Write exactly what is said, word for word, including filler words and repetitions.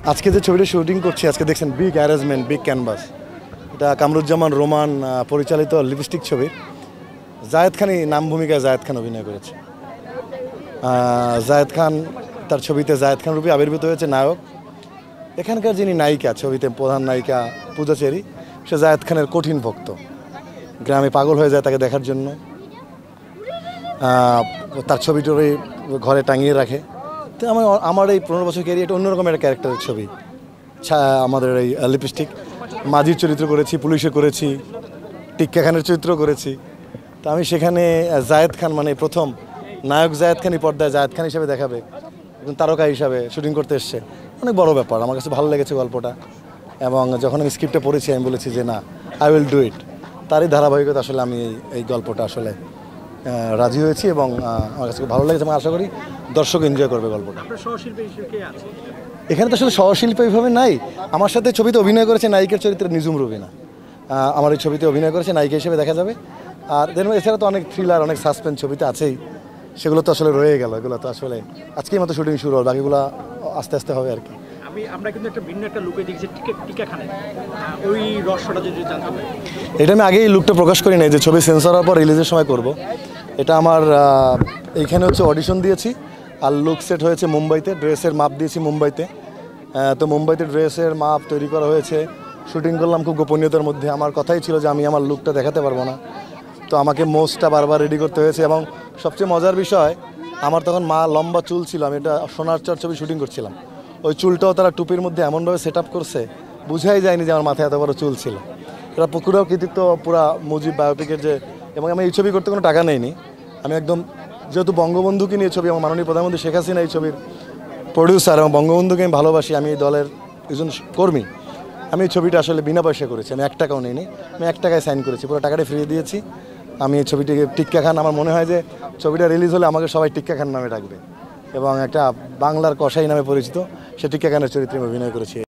আজকে যে ছবিটা শুটিং করছি আজকে দেখছেন বিগ অ্যারেঞ্জমেন্ট বিগ ক্যানভাস। এটা কামরুজ্জামান রোমান পরিচালিত লিপস্টিক ছবি। জায়েদ খানই নাম ভূমিকায় জায়েদ খান অভিনয় করেছে। জায়েদ খান তার ছবিতে জায়েদ খান রূপে আবির্ভূত হয়েছে নায়ক। এখানকার যিনি নায়িকা, ছবিতে প্রধান নায়িকা পূজা চেরি, সে জায়েদ খানের কঠিন ভক্ত। গ্রামে পাগল হয়ে যায় তাকে দেখার জন্য। তার ছবিটারই ঘরে টাঙিয়ে রাখে। তো আমার আমার এই পনেরো বছর ক্যারিয়ার এটা অন্যরকম একটা ক্যারেক্টারের ছবি। আমাদের এই লিপস্টিক মাঝির চরিত্র করেছি, পুলিশে করেছি, টিক্কা খানের চরিত্র করেছি। তো আমি সেখানে জায়েদ খান মানে প্রথম নায়ক জায়েদ খানই পর্দায় জায়েদ খান হিসাবে দেখাবে, একজন তারকা হিসাবে শুটিং করতে এসছে। অনেক বড় ব্যাপার, আমার কাছে ভালো লেগেছে গল্পটা। এবং যখন আমি স্ক্রিপ্টটা পড়েছি আমি বলেছি যে না, আই উইল ডু ইট। তারই ধারাবাহিকতা আসলে আমি এই গল্পটা আসলে রাজি হয়েছি এবং আমার কাছে ভালো লেগেছে। আমি আশা করি দর্শক এনজয় করবে গল্পটা। এখানে তো আসলে সহশিল্পী এইভাবে নাই। আমার সাথে ছবিতে অভিনয় করেছে নায়িকার চরিত্রে নিজুম রুবিনা। আমার এই ছবিতে অভিনয় করেছে নায়িকা হিসেবে দেখা যাবে। আর দেন এছাড়া তো অনেক থ্রিলার, অনেক সাসপেন্স ছবিতে আছেই, সেগুলো তো আসলে রয়ে গেল। এগুলো তো আসলে আজকেই মতো শুটিং শুরু হল, বাকিগুলো আস্তে আস্তে হবে আর কি। আমি আমরা কিন্তু একটা ভিন্ন একটা লুকে দেখছি টিকা খানের, ওই রহস্যটা যদি জানতে পারি। এটা আমি আগেই লুকটা প্রকাশ করি নাই যে ছবি সেন্সর হওয়ার পর রিলিজের সময় করব। এটা আমার এইখানে হচ্ছে অডিশন দিয়েছি আর লুক সেট হয়েছে মুম্বাইতে, ড্রেসের মাপ দিয়েছি মুম্বাইতে। তো মুম্বাইতে ড্রেসের মাপ তৈরি করা হয়েছে, শুটিং করলাম খুব গোপনীয়তার মধ্যে। আমার কথাই ছিল যে আমি আমার লুকটা দেখাতে পারবো না, তো আমাকে মোস্টটা বারবার রেডি করতে হয়েছে। এবং সবচেয়ে মজার বিষয়, আমার তখন মা লম্বা চুল ছিল, আমি এটা সোনার চর ছবি শুটিং করছিলাম। ওই চুলটাও তারা টুপির মধ্যে এমনভাবে সেট আপ করছে, বুঝাই যায়নি যে আমার মাথায় এত বড় চুল ছিল। এটা পুকুরেও কৃতিত্ব পুরা মুজিব বায়োপিকের যে। এবং আমি এই ছবি করতে কোনো টাকা নেইনি, আমি একদম যেহেতু বঙ্গবন্ধুকে নিয়ে ছবি, আমার মাননীয় প্রধানমন্ত্রী শেখ হাসিনা এই ছবির প্রডিউসার এবং বঙ্গবন্ধুকে আমি ভালোবাসি, আমি এই দলের একজন কর্মী। আমি এই ছবিটা আসলে বিনা পয়সা করেছি, আমি এক টাকাও নিইনি, আমি এক টাকায় সাইন করেছি, পুরো টাকাটা ফিরিয়ে দিয়েছি। আমি এই ছবিটিকে টিক্কা খান, আমার মনে হয় যে ছবিটা রিলিজ হলে আমাকে সবাই টিক্কা খান নামে ডাকবে এবং একটা বাংলার কসাই নামে পরিচিত সে টিক্কা খানের চরিত্রে আমি অভিনয় করেছি।